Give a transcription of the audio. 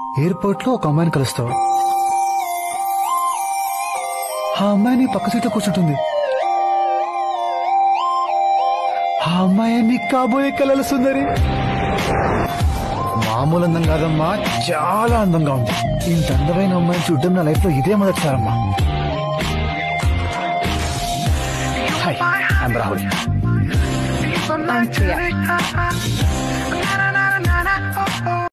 Airport లో ఒక అమ్మాయిని కలుస్తావు. ఆ అమ్మాయిని పక్క సీట్లో కూర్చుంటుంది. ఆ అమ్మాయి నీకు కాబోయే కలల సుందరి. మామూలు అందం కాదమ్మా, చాలా అందంగా ఉంది. ఇంత అందమైన అమ్మాయిని చూడడం నా లైఫ్ లో ఇదే మొదటిసారమ్మా. Hi, I'm Rahul. I'm Priya.